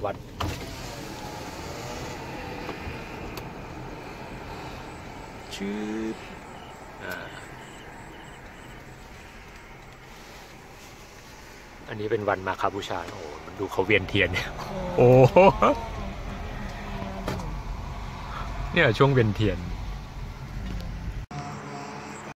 วัดชื่ออันนี้เป็นวันมาฆบูชาโอ้มันดูเขาเวียนเทียนเนี่ยโอ้เนี่ยช่วงเวียนเทียน